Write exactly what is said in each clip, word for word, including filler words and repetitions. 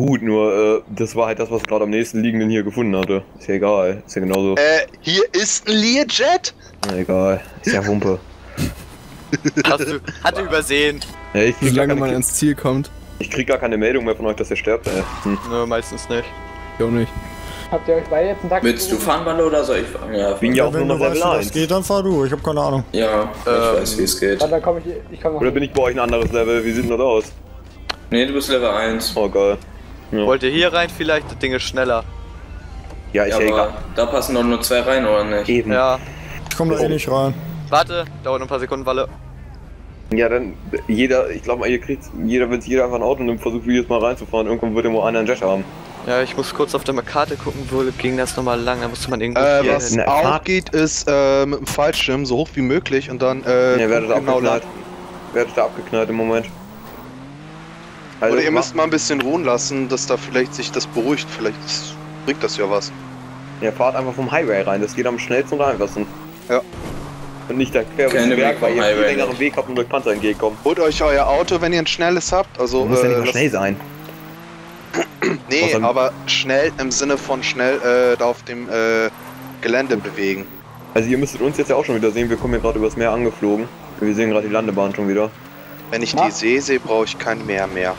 gut, nur äh, das war halt das, was ich gerade am nächsten liegenden hier gefunden hatte. Ist ja egal, ist ja genauso. Äh, hier ist ein Learjet? Na egal, ist ja Wumpe. Hast du, hatte übersehen. Ja, ich krieg Solange gar man keine, ins Ziel kommt. ich krieg gar keine Meldung mehr von euch, dass ihr sterbt, ey. Hm. Nö, meistens nicht. Ich auch nicht. Habt ihr euch beide jetzt einen Tag Willst du fahren, Walle, oder soll ich fahren? Ja, Bin ja auch nur Wenn noch du weißt, Level wie das eins. geht, dann fahr du. Ich hab keine Ahnung. ja, ich Ähm, weiß, wie es geht. Dann komme ich, ich komme noch. Oder bin ich bei euch ein anderes Level? Wie sieht denn das aus? Nee, du bist Level eins. Oh geil. Ja, Wollt ihr hier rein vielleicht? Das Ding ist schneller. ja ist Ja, ja, aber egal. da passen doch nur zwei rein, oder nicht? Eben. Ja. Ich komm da eh nicht rein. Warte, dauert noch ein paar Sekunden, Walle. Ja, dann jeder, ich glaube mal, ihr kriegt, jeder, wenn sich jeder einfach ein Auto nimmt, versucht jedes Mal reinzufahren, irgendwann wird immer einer einen Jet haben. Ja, ich muss kurz auf der Karte gucken, wo ging das nochmal lang, da musste man irgendwo Äh, hier was hin. Ne, auch Fahrt- geht, ist äh, mit dem Fallschirm so hoch wie möglich und dann äh, Ne, werdet genau abgeknallt. landen. Werdet da abgeknallt im Moment. Also, Oder ihr mach- müsst mal ein bisschen ruhen lassen, dass da vielleicht sich das beruhigt. Vielleicht bringt das ja was. Ja, fahrt einfach vom Highway rein, das geht am schnellsten und einfachsten. Ja. Und nicht da quer über Keine den Berg, Weg weil vom ihr viel Highway längeren nicht. Weg habt und euch Panzer entgegenkommen. Holt euch euer Auto, wenn ihr ein schnelles habt. Also, Du musst ja nicht äh, mal lasst- schnell sein. nee, Außer- aber schnell im Sinne von schnell äh, da auf dem äh, Gelände bewegen. Also ihr müsstet uns jetzt ja auch schon wieder sehen, wir kommen hier gerade übers Meer angeflogen. Wir sehen gerade die Landebahn schon wieder. Wenn ich Na? die See sehe, brauche ich kein Meer mehr.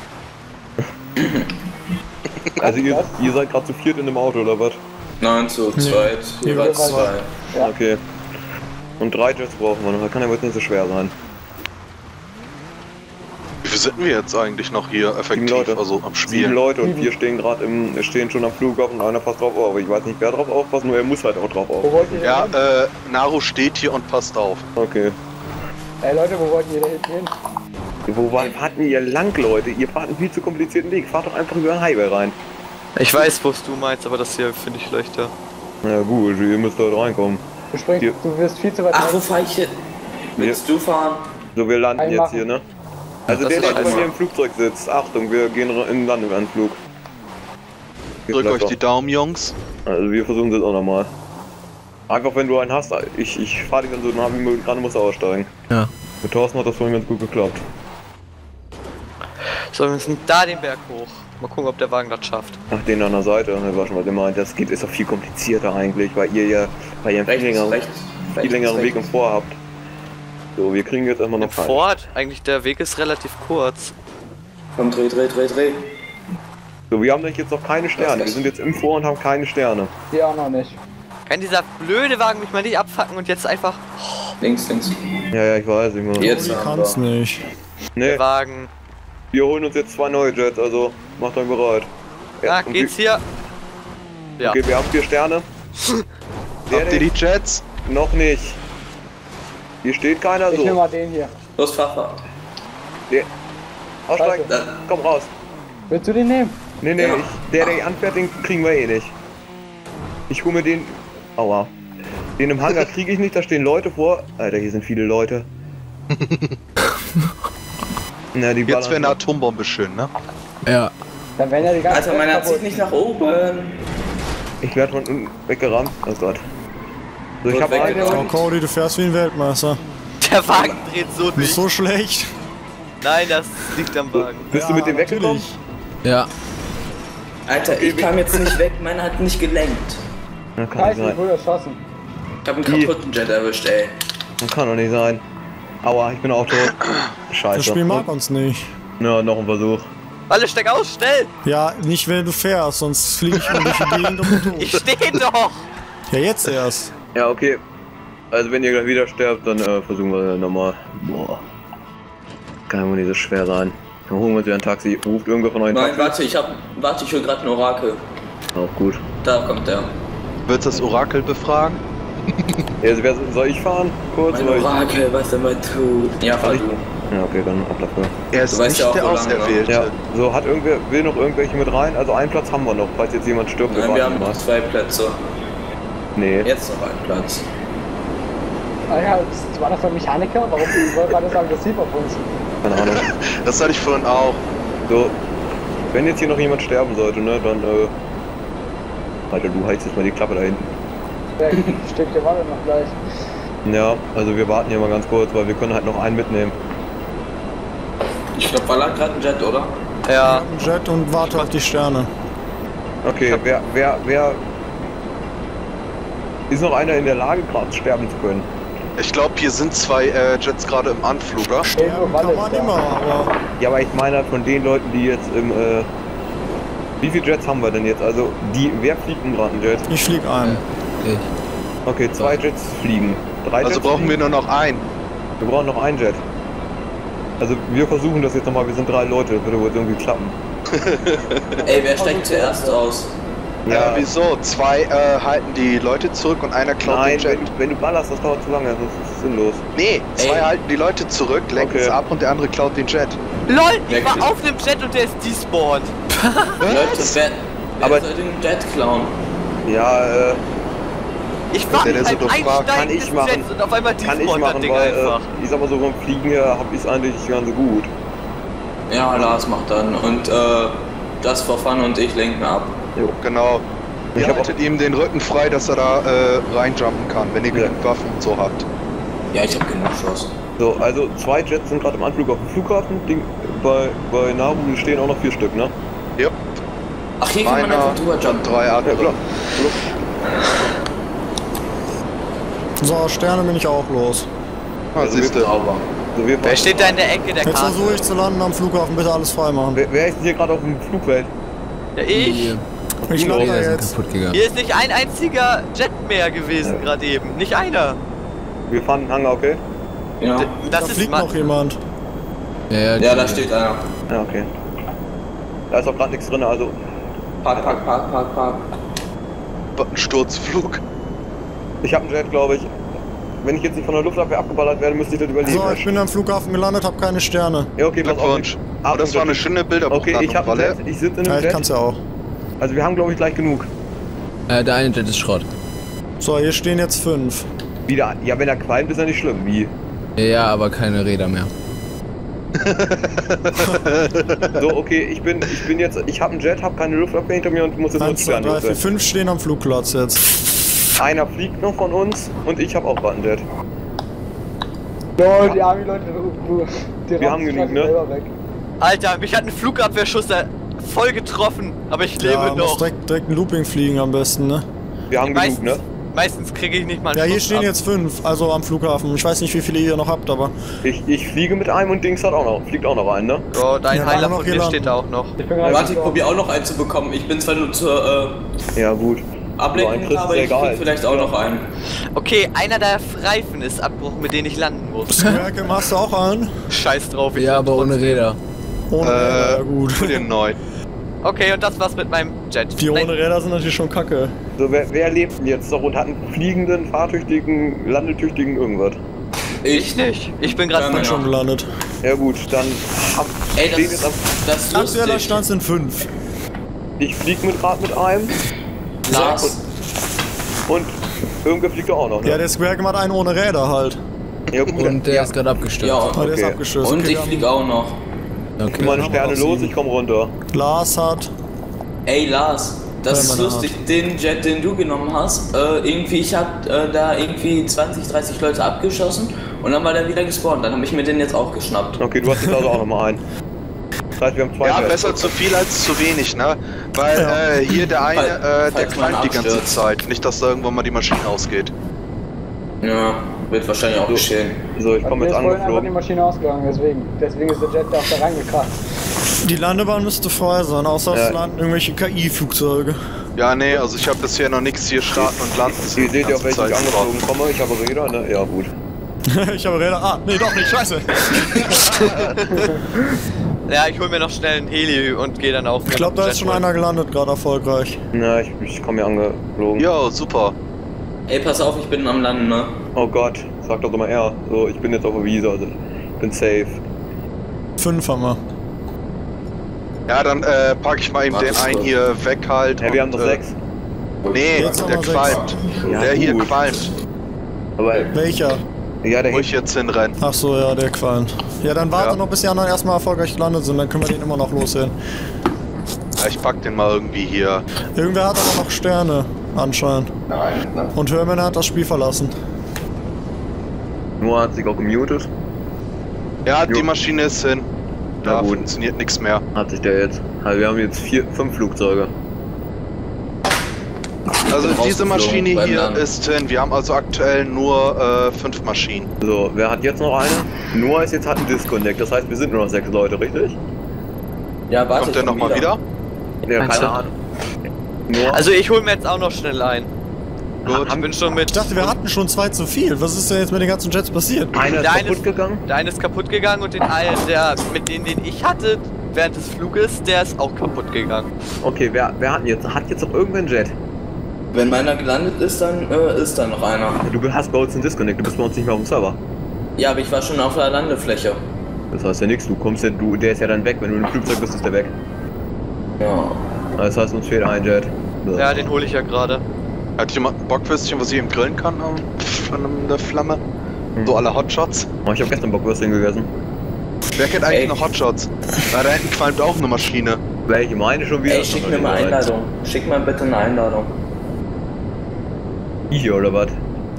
Also ihr, ihr seid gerade zu viert in dem Auto oder was? neun zu zweit, jeweils jeweils. zwei. Ja. Okay. Und drei Jets brauchen wir noch, das kann ja wohl nicht so schwer sein. Wie viel sind wir jetzt eigentlich noch hier effektiv, Leute. also am Sieben Spiel? Leute und Sieben. wir stehen gerade im, wir stehen schon am Flughafen und einer passt drauf auf. Ich weiß nicht wer drauf aufpasst, nur er muss halt auch drauf Wo auf. wollt ihr denn Ja, hin? äh, Naru steht hier und passt auf. Okay. Ey Leute, wo wollt ihr denn hin? Wo war, fahrt denn ihr lang, Leute? Ihr fahrt einen viel zu komplizierten Weg. Fahrt doch einfach über den Highway rein. Ich weiß, wo du meinst, aber das hier finde ich leichter. Na gut, ihr müsst dort reinkommen. Du springst, Hier. du wirst viel zu weit Ach, wo weg. fahr ich hin? Willst du fahren? So, wir landen jetzt Einmachen. hier, ne? Also Das der, ist der jetzt bei einmal. mir im Flugzeug sitzt, Achtung, wir gehen in den Landeanflug. Drückt euch die Daumen, Jungs. Also wir versuchen es jetzt auch nochmal. Einfach wenn du einen hast, ich, ich fahre dich dann so nah wie möglich ran, musst du aussteigen. Ja. Mit Thorsten hat das vorhin ganz gut geklappt. So, wir müssen da den Berg hoch. Mal gucken, ob der Wagen das schafft. Ach, den an der Seite, das war schon mal gemeint. Das geht, ist doch viel komplizierter eigentlich, weil ihr ja, weil ihr einen viel Rechts, längeren, rechts, viel rechts, längeren Weg im rechts. Vor habt. So, wir kriegen jetzt erstmal Im noch keinen. Ford, eigentlich der Weg ist relativ kurz. Komm, dreh, dreh, dreh, dreh. So, wir haben nämlich jetzt noch keine Sterne. Wir sind jetzt im Vor und haben keine Sterne. Die auch noch nicht. Kann dieser blöde Wagen mich mal nicht abfacken und jetzt einfach Links, links. Ja, ja, ich weiß, ich meine. Jetzt Die haben kann's wir. nicht. Nee, der Wagen. wir holen uns jetzt zwei neue Jets, also macht euch bereit. Ja, und geht's wir, hier? Ja. Okay, wir haben vier Sterne. Der Habt ihr die nicht? Jets? Noch nicht. Hier steht keiner Ich nehme so. mal den hier. Los, fahr, fahr. Der, aussteigen, Da, komm raus. Willst du den nehmen? Nee, nee, Ja. ich, der, der anfährt, den kriegen wir eh nicht. Ich hole mir den. Aua. Den im Hangar kriege ich nicht, da stehen Leute vor. Alter, hier sind viele Leute. Na, die Jetzt wäre eine ballern- Atombombe schön, ne? Ja. Dann werden ja die ganzen Alter, meiner Rest zieht kaputt. nicht nach oben. Ich werde von unten weggerammt. Oh Gott. So, ich Gut habe weggerammt. einen. Oh, Cody, du fährst wie ein Weltmeister. Der Wagen dreht so Du bist nicht. so schlecht. Nein, das liegt am Wagen. Bist du Ja, mit dem weggekommen? natürlich. Ja. Alter, ich kam jetzt nicht weg, meiner hat nicht gelenkt. Na, kann nicht Scheiße, ich sein. wurde erschossen. Ich hab einen kaputten Jet erwischt, ey. Das kann doch nicht sein. Aua, ich bin auch tot. Scheiße. Das Spiel mag uns nicht. Ja, noch ein Versuch. Alle steig aus, schnell! Ja, nicht wenn du fährst, sonst fliege ich nur durch die Gegend und bin Ich tot. steh doch! Ja, jetzt erst. Ja, okay. Also wenn ihr gleich wieder sterbt, dann äh, versuchen wir nochmal. Boah. Kann ja wohl nicht so schwer sein. Dann holen wir uns wieder ein Taxi. Ruft irgendwer von euch ein Nein, Taxi? warte, ich hab. Warte, ich hol grad ein Orakel. Auch gut. Da kommt der. Willst du das Orakel befragen? Ja, also wer, soll ich fahren? Kurz? Mein oder ich- Orakel, was er mal tut. Ja, fahr ich- du. Ja, okay, dann ab dafür. Er ist Du weißt nicht ja auch, der wo lang, ne? Auserwählte. Ja, so hat irgendwer, will noch irgendwelche mit rein? Also einen Platz haben wir noch, falls jetzt jemand stirbt. Nein, wir haben warten noch zwei Plätze. Nee. Jetzt noch einen Platz. Ah ja, das war das ein Mechaniker? Warum war das aggressiv auf uns? Keine Ahnung. Das hatte ich vorhin auch. So, wenn jetzt hier noch jemand sterben sollte, ne, dann, äh... Alter, du heizt jetzt mal die Klappe da hinten. Ja, steht der Wagen noch gleich. Ja, also wir warten hier mal ganz kurz, weil wir können halt noch einen mitnehmen. Ich glaube, Walla hat gerade einen Jet, oder? Ja. Ein Jet und warte auf die Sterne. Okay, wer, wer, wer... Ist noch einer in der Lage, gerade sterben zu können? Ich glaube, hier sind zwei äh, Jets gerade im Anflug, oder? Sterben kann man immer, aber... Ja, aber ich meine halt von den Leuten, die jetzt im, äh... Wie viele Jets haben wir denn jetzt? Also, die... Wer fliegt denn gerade ein Jet? Ich flieg ein. Ich. Okay, zwei Jets fliegen. Drei Also Jets brauchen fliegen? wir nur noch einen. Wir brauchen noch einen Jet. Also, wir versuchen das jetzt nochmal. Wir sind drei Leute. Das würde wohl irgendwie klappen. Ey, wer steigt zuerst aus? Ja, wieso? Zwei äh, halten die Leute zurück und einer klaut Nein, den Jet. wenn, wenn du ballerst, das dauert zu lange. Das ist sinnlos. Nee, zwei Ey. halten die Leute zurück, lenken Okay. es ab und der andere klaut den Jet. LOL, ich Wer war kriegt- auf dem Jet und der ist despawned. Leute, wer, wer Aber- soll den Jet klauen? Ja, äh... Ich war Der, der so beim doof fragt, kann Einsteigen ich des machen. Jets und auf einmal Kann ich despawnt das machen, Ding weil, einfach. äh, ich sag mal so, beim Fliegen her hab ich's eigentlich ganz gut. Ja, Lars macht dann. Und äh, das for fun und ich lenken ab. Genau. Ich Ihr hab haltet ihm den Rücken frei, dass er da äh, reinjumpen kann, wenn ihr Ja. genug Waffen und so habt. Ja, ich hab genug Schuss. So, also zwei Jets sind gerade im Anflug auf dem Flughafen. Ding, bei, bei Nauru stehen auch noch vier Stück, ne? Ja. Ach, hier kann man Meiner einfach drüber und jumpen. drei Ja, andere. klar. So, Sterne bin ich auch los. Ah, siehst du. Sauber. So, wir Wer steht da in der Ecke der Jetzt Karte? versuche ich zu landen am Flughafen, bitte alles freimachen. Wer, wer ist denn hier gerade auf dem Flugfeld? Ja, ich. Ich Die lande da Räder sind jetzt. kaputt gegangen. Hier ist nicht ein einziger Jet mehr gewesen gerade eben. Nicht einer. Wir fahren den Hangar, okay? Ja. D- Da Das ist fliegt Ma- noch jemand. Ja, ja, Ja, die- da steht einer. Ja, okay. Da ist auch gerade nichts drin, also... Park, park, park, park, park. Ein Sturzflug. Ich habe einen Jet, glaube ich. Wenn ich jetzt nicht von der Luftabwehr abgeballert werde, müsste ich das überleben. So, ich bin am Flughafen gelandet, hab keine Sterne. Ja, okay, pass auf. Glückwunsch. Ah, Aber das war eine schöne Bilderbuchlandung, Okay, ich habe einen Walle. Jet, ich sitze in Ja, einem ich kann's Jet. ja auch. Also wir haben, glaube ich, gleich genug. Äh, der eine Jet ist Schrott. So, hier stehen jetzt fünf. Wieder, ja, wenn er qualmt, ist ja nicht schlimm. Wie? Ja, aber keine Räder mehr. So, okay, ich bin, ich bin jetzt, ich habe einen Jet, habe keine Luftabwehr hinter mir und muss jetzt nur eins, zwei, Stern drei, vier, loswerden. fünf stehen am Flugplatz jetzt. Einer fliegt noch von uns und ich habe auch gerade einen Jet. Lol, die armen Leute, du, die Wir haben rauchen sich genug, ne? selber weg. Alter, mich hat ein Flugabwehrschuss da voll getroffen, aber ich lebe Ja, muss noch. direkt, direkt ein Looping fliegen am besten, ne? Wir haben meistens, genug, ne? meistens kriege ich nicht mal einen Ja, hier Schuss stehen ab. jetzt fünf, also am Flughafen. Ich weiß nicht, wie viele ihr noch habt, aber... Ich, ich fliege mit einem und Dings hat auch noch, fliegt auch noch ein, ne? Oh, dein Ja, Heiler noch von hier mir landen. steht da auch noch. Ich bin gerade Warte, ich gestorben. probiere auch noch einen zu bekommen. Ich bin zwar nur zur äh, Ja, gut. So ein Ablenkung, Chris aber ist ich egal. krieg vielleicht auch noch einen. Okay, einer der Reifen ist abbruchen, mit denen ich landen muss. Werke, machst du auch einen? Scheiß drauf. ich Ja, will aber ohne trotzdem. Räder. Ohne Räder, ja Äh, gut. für den neuen. Okay, und das war's mit meinem Jet. Die ohne Nein, Räder sind natürlich schon kacke. So, wer, wer lebt denn jetzt noch und hat einen fliegenden, fahrtüchtigen, landetüchtigen irgendwas? ich nicht. Ich bin gerade Ja, Bin Männer. schon gelandet. Ja gut, dann hab, Ey, stehen das, jetzt am, das ist Aktueller lustig. Stand sind fünf. ich flieg mit gerade mit einem Lars, und irgendwer fliegt auch noch, ne? Ja, der Square hat einen ohne Räder halt. Ja gut, Und der ja. ist gerade abgestürzt. ja, Aber der ist Okay. abgestürzt. und Okay, ich dann- flieg auch noch. Okay. meine haben wir Sterne noch los, sieben. ich komme runter. Lars hat... Ey Lars, das Ja, ist meine lustig, den Jet, den du genommen hast, äh, irgendwie, ich hab äh, da irgendwie zwanzig, dreißig Leute abgeschossen und dann war der wieder gespawnt, dann habe ich mir den jetzt auch geschnappt. Okay, du hast jetzt also auch nochmal einen. Das heißt, wir haben zwei Ja, Jets. besser zu viel als zu wenig, ne? Weil Ja. äh, hier der eine, Fall- äh, der falls man qualmt die ganze abstürzt. Zeit. Nicht, dass da irgendwann mal die Maschine ausgeht. Ja, wird wahrscheinlich auch So. geschehen. So, ich Bei komme mir jetzt ist vorhin einfach die angeflogen. Maschine ausgegangen, deswegen. Deswegen ist der Jet da auch da reingekracht. Die Landebahn müsste frei sein, außer es Ja. landen irgendwelche K I-Flugzeuge. Ja, nee, also ich habe bisher noch nichts hier starten und landen. sehen. Ihr seht ja, auf Die welchen ganze ich Zeit. angeflogen komme. Ich habe Räder, ne? Ja, gut. Ich habe Räder... Ah, nee, doch nicht, scheiße. Ja, ich hol mir noch schnell einen Heli und gehe dann auch. Ich glaube, da ist schon einer gelandet, gerade erfolgreich. Na, ich, ich komme hier angeflogen. Jo, super. Ey, pass auf, ich bin am Landen, ne? Oh Gott, sag doch immer er. So, ich bin jetzt auf der Wiese, also ich bin safe. Fünf haben wir. Ja, dann äh, pack ich mal eben Warte, den einen kurz. hier weg halt. Ja, wir haben und, noch äh, sechs. Nee, Jetzt haben der wir sechs. qualmt. Ja, der hier gut. qualmt, Aber, Welcher? ja, der wo ich jetzt hinrenne. Ach so, ja, der qualmt. Ja, dann warte Ja. noch, bis die anderen erstmal erfolgreich gelandet sind, dann können wir den immer noch lossehen. Ja, ich pack den mal irgendwie hier. Irgendwer hat aber noch Sterne, anscheinend. Und Herman hat das Spiel verlassen. Noah hat sich auch gemutet. Ja, Jo. die Maschine ist hin. Da gut. funktioniert nichts mehr. Hat sich der jetzt. Also wir haben jetzt vier, fünf Flugzeuge. Also diese rausgeflogen Maschine beim hier Landen. ist hin. Wir haben also aktuell nur äh, fünf Maschinen. So, wer hat jetzt noch eine? Noah ist jetzt hat einen Disconnect, das heißt wir sind nur noch sechs Leute, richtig? Ja, warte. Kommt der nochmal wieder? Ja, Meinst keine du? Ahnung. Noah? Also ich hol mir jetzt auch noch schnell ein. Gut. Ich bin schon mit. Ich dachte, wir hatten schon zwei zu viel. Was ist denn jetzt mit den ganzen Jets passiert? einer ist der eine kaputt ist- gegangen. Der eine ist kaputt gegangen und den einen, der mit denen, den ich hatte während des Fluges, der ist auch kaputt gegangen. Okay, wer, wer hat jetzt? Hat jetzt noch irgendwer einen Jet? Wenn meiner gelandet ist, dann äh, ist da noch einer. Du hast bei uns einen Disconnect, du bist bei uns nicht mehr auf dem Server. Ja, aber ich war schon auf der Landefläche. Das heißt ja nichts, du kommst ja, du, der ist ja dann weg, wenn du im Flugzeug bist, ist der weg. Ja. Das heißt, uns fehlt ein Jet. So. Ja, den hole ich ja gerade. Hat jemand ein Bockwürstchen, was ich eben grillen kann am, an der Flamme? So alle Hotshots? Oh, ich habe gestern Bockwürstchen gegessen. Wer kennt eigentlich Ey. noch Hotshots? Da, da hinten qualmt auch eine Maschine. Welche meine schon wieder? Ey, schick mir mal Einladung. Schick mal bitte eine Einladung. Hier oder was?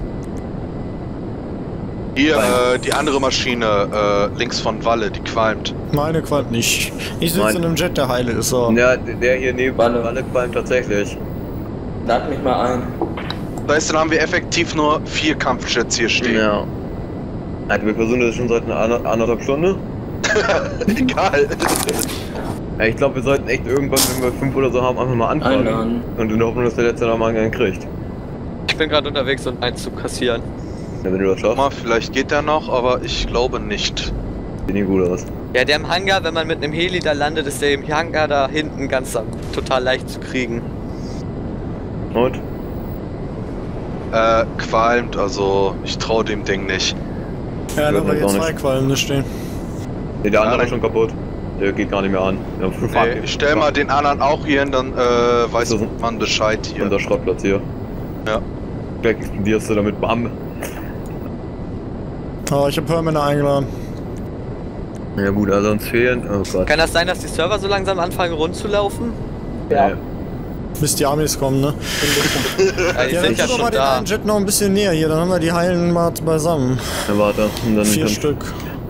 Hier, äh, die andere Maschine, äh, links von Walle, die qualmt. Meine qualmt nicht. Ich sitze Mein- in einem Jet, der heile ist. So. Ja, der hier neben Walle. Walle qualmt tatsächlich. Lad mich mal ein. Das heißt, dann haben wir effektiv nur vier Kampfjets hier stehen. Ja. Also wir versuchen das schon seit einer ander- anderthalb Stunde. Egal. Ja, ich glaube, wir sollten echt irgendwann, wenn wir fünf oder so haben, einfach mal anfangen. Einladen. Und in der Hoffnung, dass der letzte noch mal einen kriegt. Ich bin gerade unterwegs, um eins zu kassieren. Ja, wenn du das schaffst, Mal, vielleicht geht der noch, aber ich glaube nicht. sieht nicht gut aus. Ja, der im Hangar, wenn man mit einem Heli da landet, ist der im Hangar da hinten ganz total leicht zu kriegen. Und? Äh, qualmt, also ich traue dem Ding nicht. Ja, da haben wir Auch jetzt nicht. zwei Qualmende stehen. Nee, der andere dann- ist schon kaputt. Der geht gar nicht mehr an. Ja, Nee, ich stell mal den anderen auch hier hin, dann äh, weiß Das ist man Bescheid hier. unser Schrottplatz hier. Ja. Gleich explodierst du damit, bam. Aber ich habe Permanent eingeladen. Ja gut, also uns fehlen. Oh Gott. Kann das sein, dass die Server so langsam anfangen rund zu laufen? Ja. Nee. Bis die Amis kommen, ne? Ja, die Ja, dann sind ja tun wir mal schon den da. einen Jet noch ein bisschen näher hier, dann haben wir die Heilen mal beisammen. Ja, warte. Und dann, Vier dann, Stück.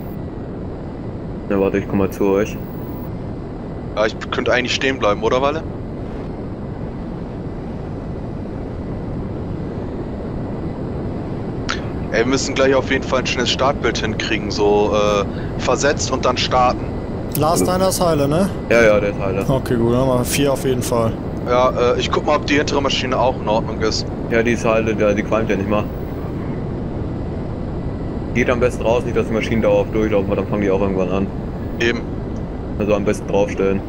Ja, warte, ich komm mal zu euch. Ja, ich könnte eigentlich stehen bleiben, oder Walle? Ey, wir müssen gleich auf jeden Fall ein schnelles Startbild hinkriegen, so äh, versetzt und dann starten. Lars, deiner ist heile, ne? Ja, ja, der Teil. Okay, gut, dann haben wir vier auf jeden Fall. Ja, äh, ich guck mal, ob die hintere Maschine auch in Ordnung ist. Ja, die ist halt, ja, die qualmt ja nicht mal. Geht am besten raus, nicht, dass die Maschinen dauerhaft durchlaufen, weil dann fangen die auch irgendwann an. Eben. Also am besten draufstellen.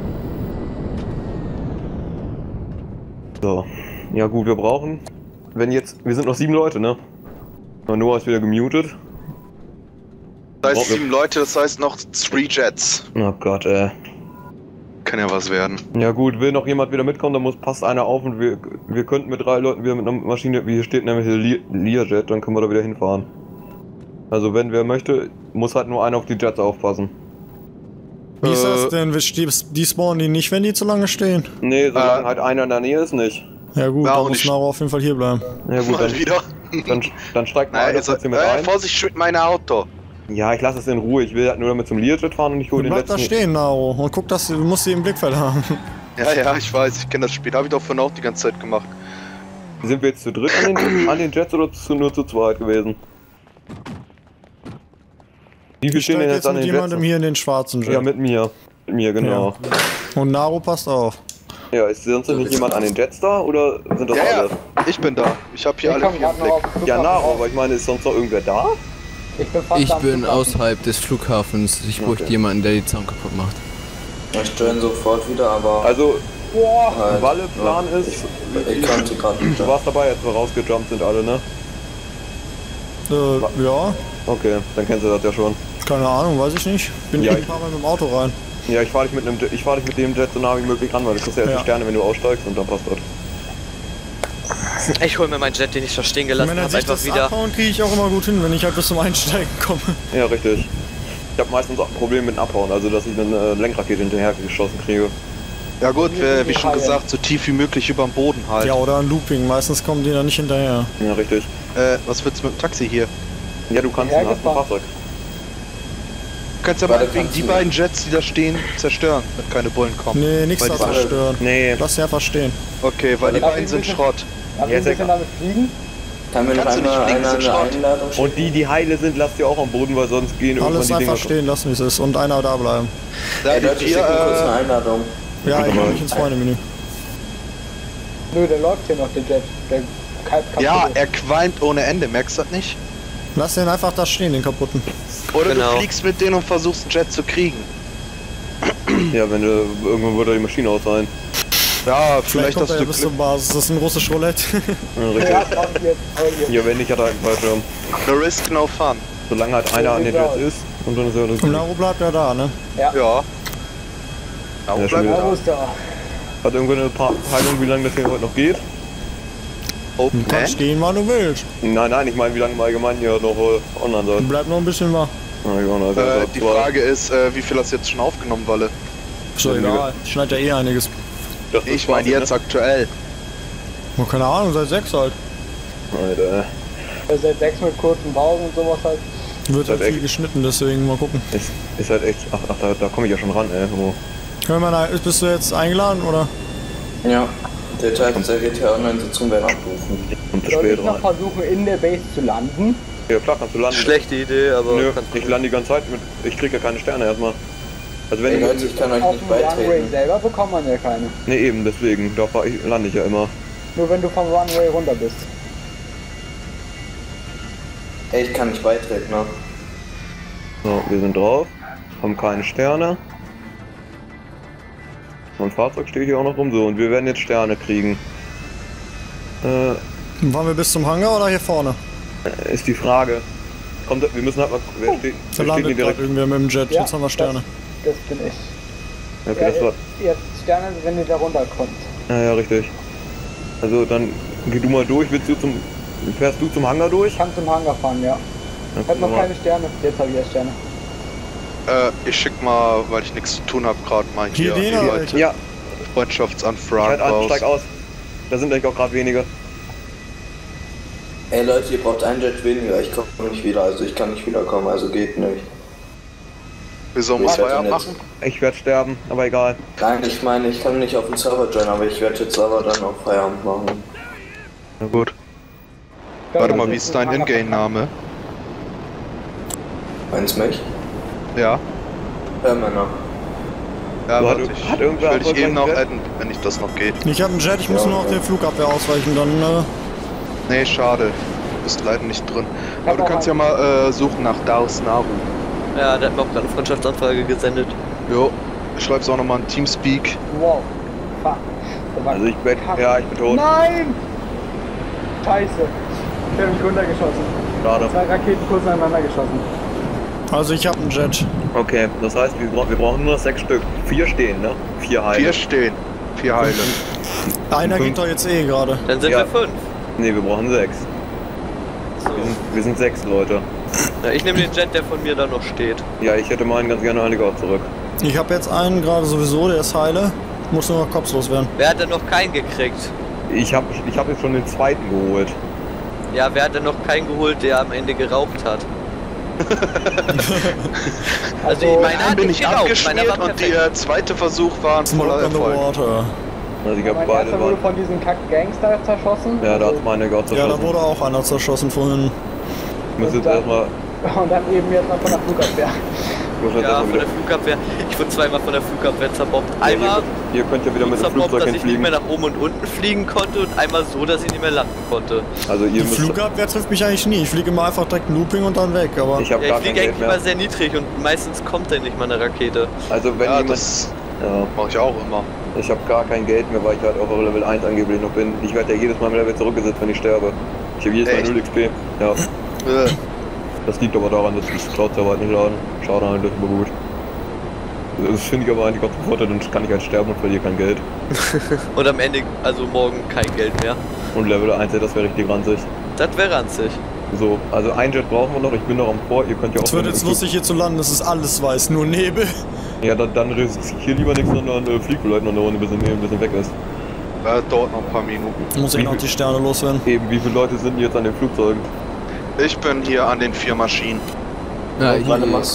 So. Ja gut, wir brauchen. Wenn jetzt. Wir sind noch sieben Leute, ne? Und Noah ist wieder gemutet. Das heißt Brauchen wir- sieben Leute, das heißt noch three Jets. Oh Gott, ey. Kann ja was werden. Ja gut, will noch jemand wieder mitkommen, dann muss passt einer auf und wir, wir könnten mit drei Leuten wieder mit einer Maschine, wie hier steht nämlich der Li- Learjet, dann können wir da wieder hinfahren. Also wenn wer möchte, muss halt nur einer auf die Jets aufpassen. Wie ist das Äh, denn? Wir- Die, die spawnen die nicht, wenn die zu lange stehen? Nee, solange Äh. halt einer in der Nähe ist, nicht. Ja gut, Ja, dann und muss ich- Naro auf jeden Fall hier bleiben. Ja gut, Mal dann, wieder. dann, dann steigt mal Naja, einer also, trotzdem mit äh, ein. Vorsicht mit meinem Auto. Ja, ich lasse es in Ruhe, ich will halt nur damit zum Learjet fahren und ich hole den Bleib da letzten... stehen, Naro. Und guck, dass du du musst sie im Blickfeld haben. Ja, ja, ich weiß, ich kenne das Spiel. Habe ich doch vorhin auch die ganze Zeit gemacht. Sind wir jetzt zu dritt an den, an den Jets oder zu, nur zu zweit gewesen? Wie viel Ich stehen steig denn jetzt jetzt an mit den Jets? jemandem hier in den schwarzen Jet. Ja, mit mir. Mit mir, genau. Und Naro passt auf. Ja, ist sonst nicht jemand an den Jets da oder sind das Ja, alle? ja, ich bin da. Ich habe hier Ich alle komme vier im gerade noch Blick. auf den Ja, Flughafen na, raus. aber ich meine, ist sonst noch irgendwer da? Ich bin fast Ich am bin Flughafen. außerhalb des Flughafens. Ich bräuchte Okay. jemanden, der die Zaun kaputt macht. Ich join sofort wieder, aber. Also, Boah, halt, Walle Plan ja, ist, Ich, ich konnte gerade nicht. du warst dabei, als wir rausgejumpt sind alle, ne? Äh, ja, Okay, dann kennst du das ja schon. keine Ahnung, weiß ich nicht. Bin Ja, ja, ein ich- paar Mal mit dem Auto rein. Ja, ich fahr dich mit einem, Jet- ich fahr dich mit dem Jet so nah wie möglich ran, weil du kriegst ja erst Ja. die Sterne, wenn du aussteigst und dann passt das. Ich hol mir meinen Jet, den ich da stehen gelassen Wenn er habe, sich einfach das wieder. abhauen, kriege ich auch immer gut hin, wenn ich halt bis zum Einsteigen komme. Ja, richtig. Ich habe meistens auch ein Problem mit dem Abhauen, also dass ich eine äh, Lenkrakete hinterher geschossen kriege. Ja gut, wie, wie schon gesagt, so tief wie möglich über dem Boden halt. Ja, oder ein Looping. Meistens kommen die da nicht hinterher. Ja, richtig. Äh, was willst du mit dem Taxi hier? Ja, du kannst, hast ein Hergefahren. Fahrzeug. kannst ja Warte, meinetwegen kannst die du beiden nicht. Jets, die da stehen, zerstören, wenn keine Bullen kommen. Nee, nichts Weil da die- zerstören. Nee. Lass sie einfach stehen. Okay, weil die Darf beiden ich sind bitte- Schrott. Darf ich Ja, ein sehr bisschen klar. damit fliegen? Kann mir noch Kannst du nicht einmal fliegen, einer sind eine Schrott. Einladung schicken? Und die, die heile sind, lasst ihr auch am Boden, weil sonst gehen irgendwann Alles die Dinger. einfach stehen lassen, wie es ist. Und einer da bleiben. Da Ey die Leute, vier, schicken kurz eine äh, Einladung. Ja, ich mach mich ins Freunde-Menü. Nö, der läuft hier noch, der Jet. Der kann, kann ja, er qualmt ohne Ende, merkst du das nicht? Lass den einfach da stehen, den kaputten. Oder Genau. du fliegst mit denen und versuchst einen Jet zu kriegen. Ja, wenn du, irgendwann wird da die Maschine aus sein. Ja, Vielleicht vielleicht kommt hast er ja du bis zur Glück. Basis. Das ist ein russisch Roulette. Ja, Ja, richtig. brauch ich jetzt. Aber jetzt. Ja, wenn nicht, hat er einen Fallschirm. No risk, no fun. Solange halt einer an den Jets ist und dann ist er das. Und Naro bleibt ja da, ne? Ja. Ja, Ja, bleib schon wieder. Ja, da. wo ist der? Hat irgendwann eine Pa- Peilung, wie lange das hier heute noch geht? Open Du kannst End. stehen, wann du willst. Nein, nein, ich meine, wie lange im Allgemeinen hier noch äh, online seid. Bleibt noch ein bisschen wach. Ja, ich auch noch, also, Äh, also die zwei. Frage ist, äh, wie viel hast du jetzt schon aufgenommen, Walle? Ist doch egal. Schneidet ja eh einiges. Das ist Ich meine quasi, jetzt aktuell. Oh, keine Ahnung, seit sechs halt. Ne? Alter, Der seit sechs mit kurzen Pausen und sowas halt. Wird halt Seit viel echt- geschnitten, deswegen mal gucken. ist, ist halt echt. Ach, ach da, da komme ich ja schon ran, ey. Oh. Hör mal, bist du jetzt eingeladen oder? Ja. Details der G T A-Online-Sitzung werden abgerufen. Kommt zu Soll spät ich noch rein. versuchen, in der Base zu landen? Ja, klar, kannst du landen. Schlechte Idee, aber Nö, kannst ich lande die ganze Zeit mit. Ich krieg ja keine Sterne erstmal. Also wenn Ey ich. Leute, ich kann euch Auf nicht dem Runway beitreten. selber bekommt man ja keine. Ne, eben, deswegen. Da fahr ich, lande ich ja immer. Nur wenn du vom Runway runter bist. Ey, ich kann nicht beitreten, ne? So, wir sind drauf. Haben keine Sterne. Mein Fahrzeug steht hier auch noch rum. So, und wir werden jetzt Sterne kriegen. Äh, Fahren wir bis zum Hangar oder hier vorne? ist die Frage. Kommt, wir müssen halt mal. Wer steht, Da wer steht landet hier gerade direkt? irgendwer mit dem Jet. Ja, Jetzt haben wir Sterne. Das, das bin ich. Okay, Ja, das war. jetzt Sterne, wenn ihr da runterkommt. Ja, ja, richtig. Also dann geh du mal durch. Willst du zum. Fährst du zum Hangar durch? Ich kann zum Hangar fahren, ja. Dann Ich hab noch gucken wir keine Sterne. Jetzt habe ich erst Sterne. Äh, ich schick mal, weil ich nichts zu tun habe, gerade mal hier Hier die den oder Leute. welche? Ja, Freundschaftsanfragen halt an, raus. steig aus. Da sind eigentlich auch gerade wenige. Ey Leute, ihr braucht einen Jet weniger. Ich komme nicht wieder, also ich kann nicht wiederkommen, also geht nicht. Wieso muss Ich werde Feierabend jetzt- machen? Ich werde sterben, aber egal. Nein, ich meine, ich kann nicht auf den Server joinen, aber ich werde jetzt aber dann auch Feierabend machen. Na gut. Warte mal, wie ist dein Ingame-Name? Meinst mich? Ja. Hörmänner. Ja, So, hat- warte, ich, hat ich irgendwer will dich erfolgreich eben noch Jet? adden, wenn ich das noch geht. Ich habe einen Jet, ich muss Ja, nur auf ja. den Flugabwehr ausweichen, dann äh, Nee, schade. Du bist leider nicht drin. hab Aber du auch kannst ja einen. mal äh, suchen nach Daos Naru. Ja, der hat mir auch gerade eine Freundschaftsanfrage gesendet. Jo. Ich schreib's auch nochmal in Teamspeak. Wow. Fuck. Das war Also ich bin. kacke. Ja, ich bin tot. Nein! Scheiße. Ich hab mich runtergeschossen. Schade. Zwei Raketen kurz aneinander geschossen. also ich habe einen Jet. Okay, das heißt, wir, bra wir brauchen nur noch sechs Stück. Vier stehen, ne? Vier Heile. Vier stehen. Vier Heile. Einer Fünf. geht doch jetzt eh gerade. Dann sind Ja. wir fünf. Ne, wir brauchen sechs. So. Wir sind, wir sind sechs Leute. Ja, ich nehme den Jet, der von mir da noch steht. Ja, ich hätte meinen ganz gerne eigentlich auch zurück. Ich habe jetzt einen gerade sowieso, der ist heile. Muss nur noch kopflos werden. Wer hat denn noch keinen gekriegt? Ich habe ich hab jetzt schon den zweiten geholt. Ja, wer hat denn noch keinen geholt, der am Ende geraucht hat? Also, ich meine, Dann bin ich abgeschmiert war und perfekt. der zweite Versuch war ein voller Smoke on the Erfolg. water. Also ich habe Mein beide erster wurde waren. von diesem Kack-Gangster zerschossen. Ja, da Also- hat meine Gott Ja, da zerschossen. wurde auch einer zerschossen vorhin. Ich muss jetzt Und erstmal. Und dann eben jetzt noch von der Flugabwehr. Ich muss jetzt Ja, erstmal von wieder. der Flugabwehr. Ich wurde zweimal von der Flugabwehr zerbombt. Ja, Einmal ihr, ihr könnt ja wieder mit dem zerbombt, Flugzeug dass ich nicht hinfliegen. mehr nach oben und unten fliegen konnte und einmal so, dass ich nicht mehr landen konnte. Also ihr Die müsst. Flugabwehr trifft mich eigentlich nie. Ich fliege immer einfach direkt ein Looping und dann weg, aber. Ich habe Ja, gar ich kein fliege Geld eigentlich mehr. immer sehr niedrig und meistens kommt dann nicht mal eine Rakete. Also wenn Ja, jemand. das Ja, mache ich auch immer. ich habe gar kein Geld mehr, weil ich halt auf Level eins angeblich noch bin. Ich werde ja jedes Mal im Level zurückgesetzt, wenn ich sterbe. Ich habe jedes Mal Echt? null X P. Ja. Äh, Das liegt aber daran, dass das Cloud-Server halt nicht laden. Schade eigentlich, aber gut. Das finde ich aber eigentlich ganz Vorteil, dann kann ich halt sterben und verliere kein Geld. Und am Ende, also morgen kein Geld mehr. Und Level eins, das wäre richtig ranzig. Das wäre ranzig. So, also ein Jet brauchen wir noch, ich bin noch am Vor, ihr könnt ja auch... Es wird wenn- jetzt lustig hier zu landen, es ist alles weiß, nur Nebel. Ja, dann, dann riskier lieber nichts, sondern äh, flieg vielleicht noch eine Runde, bis er ein bisschen weg ist. äh, dauert noch ein paar Minuten. Muss ich noch die Sterne loswerden. Eben, wie viele Leute sind jetzt an den Flugzeugen? Ich bin hier an den vier Maschinen. Ja, ich, Warte, machst,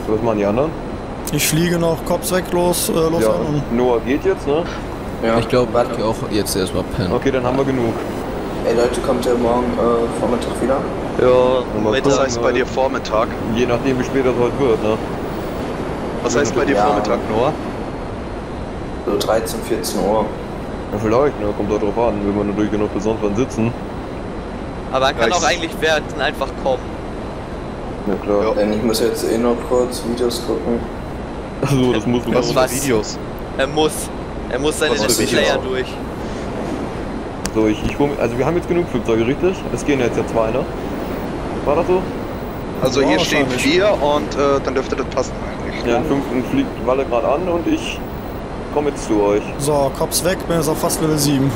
Was machen die anderen? Ich fliege noch Cops weg, los, äh, los Ja, an und Noah geht jetzt, ne? Ja. Ich glaube, ich gehe auch jetzt erstmal pennen. Okay, dann haben wir genug. Ey Leute, kommt ihr morgen äh, Vormittag wieder? Ja, Mal Mittag. Was gucken, heißt bei dir Vormittag? Je nachdem, wie spät das heute wird, ne? Was heißt bei dir Ja. Vormittag, Noah? So dreizehn, vierzehn Uhr. Ja, vielleicht, ne? Kommt halt drauf an, wenn wir natürlich genug bis sonst wann sitzen. Aber man kann Ja, auch ich- eigentlich während einfach kommen. Ja, klar. Ja. Denn ich muss jetzt eh noch kurz Videos gucken. Achso, das muss Was Was? für Videos? Er muss. Er muss seine Was für letzten Player Videos? durch. So, ich, ich hol, also wir haben jetzt genug Flugzeuge, richtig? Es gehen jetzt ja zwei, ne? War das so? Also Ja, hier stehen wahrscheinlich. vier und äh, dann dürfte das passen eigentlich. Ja, den fünften fliegt Walle gerade an und ich komme jetzt zu euch. so, Cops weg, bin jetzt auf fast Level sieben.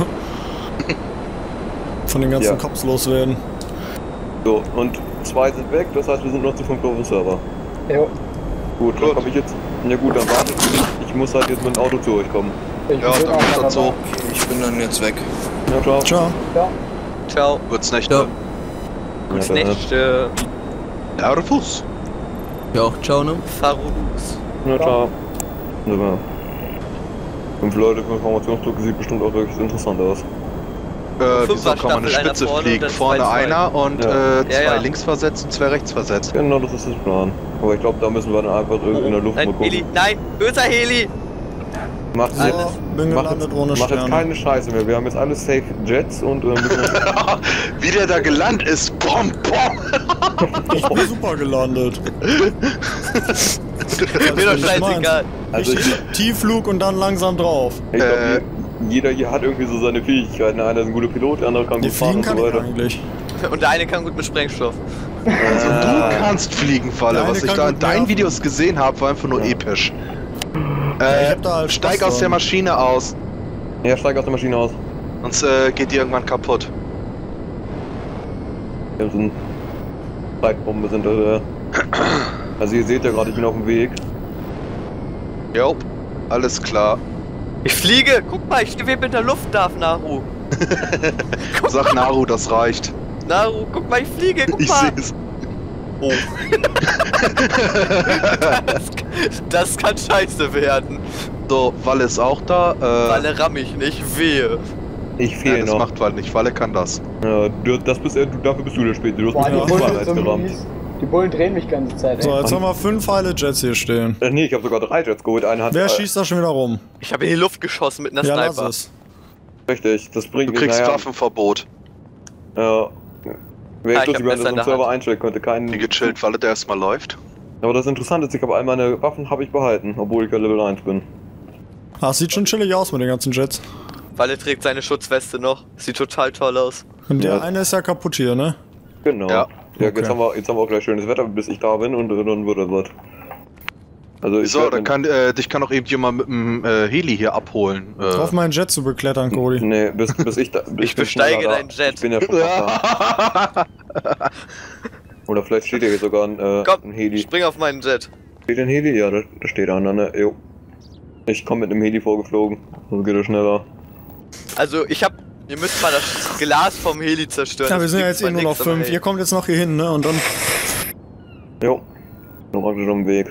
Von den ganzen Ja. Cops loswerden. So, und zwei sind weg, das heißt wir sind noch zu fünf auf dem Server. Jo, Gut, dann Gut. komme ich jetzt. Ja gut, dann warte ich. Ich muss halt jetzt mit dem Auto zu euch kommen. ich Ja, bin dann auch ist noch das so. dabei. Ich bin dann jetzt weg. Ja, ciao. Ciao. Ja, Ciao. Wird's nicht. Ja. Ja, Gutes dann, Nächte. Ja, oder Fuß. Ja, auch ciao, ne? Farus. Ja, ciao. Super. Fünf Leute, fünf Formationsdrucke sieht bestimmt auch wirklich interessant aus. Äh, wieso Fünfer kann man eine Staffel, Spitze einer vorne fliegen? und dann Vorne zwei, zwei. einer und Ja. äh, zwei Ja, ja. links versetzt und zwei rechts versetzt. Genau, das ist das Plan. Aber ich glaube, da müssen wir dann einfach irgendwie in der Luft mal Nein, Heli. gucken. Nein, böser Heli. Macht So, jetzt, bin macht gelandet jetzt, ohne macht jetzt Sterne. keine Scheiße mehr. Wir haben jetzt alle safe Jets und äh, müssen Wie der da gelandet ist. Bom, bom. Ich bin super gelandet. Mir doch nicht scheißegal. also ich, Ich, Tiefflug und dann langsam drauf. ich glaube, Äh. jeder hier hat irgendwie so seine Fähigkeiten. Einer ist ein guter Pilot, der andere kann Die gut fahren fliegen und kann so ich weiter. eigentlich. Und der eine kann gut mit Sprengstoff. Also Ah. du kannst fliegen, Falle. Der Was eine ich kann da in gut deinen werfen. Videos gesehen habe, war einfach nur Ja. episch. Ja, ich Äh, hab da halt steig Spaß aus der dran. Maschine aus, Ja, steig aus der Maschine aus. sonst äh, geht die irgendwann kaputt. Wir sind Zeitbombe sind äh, Also ihr seht ja gerade, ich bin auf dem Weg. Jo, alles klar. Ich fliege. Guck mal, ich schwebe in der Luft, darf Naru. Sag Naru, das reicht. Naru, guck mal, ich fliege. Guck Ich mal. seh's. Oh. das, das kann scheiße werden. So, Walle ist auch da. Äh, Walle ramm ich nicht, wehe. Ich ja, fehle das noch. macht Walle nicht. Walle kann das. Ja, du, das bist, äh, du, dafür bist du der Späte. Du hast boah, mich die nur Bullen zweimal sind so gerammt. mies. Die Bullen drehen mich die ganze Zeit, So, ey. jetzt haben wir fünf heile Jets hier stehen. Äh, nee, ich habe sogar drei Jets geholt. Einer hat Wer äh, schießt da schon wieder rum? Ich habe in die Luft geschossen mit einer Ja, lass Sniper. es. Richtig, das bringt Du nicht. kriegst naja, Waffenverbot. Ja. Wäre Ah, ich ich lustig, hab wenn das Messer in im der Server Hand. einstellen könnte. Kein. Wie gechillt Walle, der erstmal läuft. Aber das Interessante ist, ich habe all meine Waffen habe ich behalten, obwohl ich ja Level eins bin. Ah, es sieht schon chillig aus mit den ganzen Jets. Walle trägt seine Schutzweste noch. Sieht total toll aus. Und der Ja. eine ist ja kaputt hier, ne? Genau. Ja. Ja, Okay. jetzt, haben wir, jetzt haben wir auch gleich schönes Wetter, bis ich da bin und äh, dann wird das was. Also ich So, werd dann mit- kann äh, dich kann auch eben jemand mit dem äh, Heli hier abholen. Äh, Auf meinen Jet zu beklettern, Cody. Nee, bis, bis ich da. Bis Ich bin besteige schneller da. deinen Jet. Ich bin ja schon fast da. Oder vielleicht steht ja hier sogar ein, äh, Komm, ein Heli. spring auf meinen Jet. Steht ein Heli? Ja, da, da steht einer, ne? Jo. Ich komme mit einem Heli vorgeflogen. So geht es schneller. Also, ich hab. Ihr müsst mal das Glas vom Heli zerstören. Ja, wir Das sind ja bringt jetzt eh zwar nur noch nix, aber fünf. hey. Ihr kommt jetzt noch hier hin, ne? Und dann. Jo. Noch mal am Weg.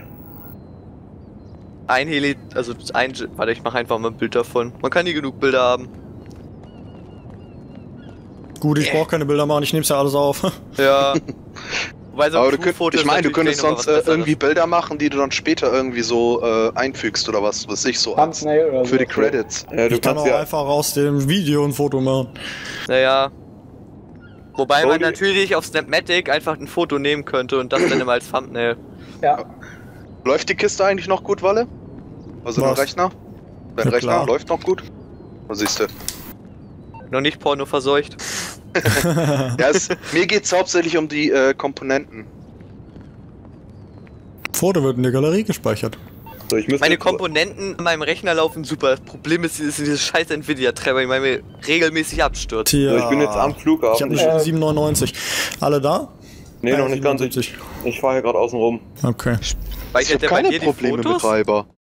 Ein Heli, also ein Jet. Warte, ich mache einfach mal ein Bild davon. Man kann nie genug Bilder haben. Gut, ich brauche keine Bilder machen, ich nehm's ja alles auf. Ja. Wobei so ein aber du könnt, Crewfoto ich ist meine, du natürlich könntest gleich noch sonst mal äh, was Besseres. irgendwie Bilder machen, die du dann später irgendwie so äh, einfügst oder was, was ich so als Thumbnail oder so. für die Credits. Ja, du Ich kann kannst auch ja. einfach aus dem Video ein Foto machen. Naja. Wobei man Cody- natürlich auf Snapmatic einfach ein Foto nehmen könnte und das dann immer als Thumbnail. Ja, Läuft die Kiste eigentlich noch gut, Walle? Also Was? dein Rechner? Dein Ja, Rechner klar. läuft noch gut? Was siehst du? Noch nicht Porno verseucht. Ja, es, mir geht's hauptsächlich um die äh, Komponenten. Foto wird in der Galerie gespeichert. So, ich müsste Meine jetzt- Komponenten in meinem Rechner laufen super. Das Problem ist, ist dieses scheiß Nvidia-Treiber, die mir regelmäßig abstürzt. Tja. So, ich bin jetzt am Ich hab Flughafen. eine Ich, Stunde Äh, sieben neunundneunzig. Alle da? nee, Ja, noch nicht ganz. Ich, siebenundsiebzig. ich fahre hier gerade außen rum. Okay. Ich Speichert hab der bei keine dir die Probleme Fotos? mit Treiber.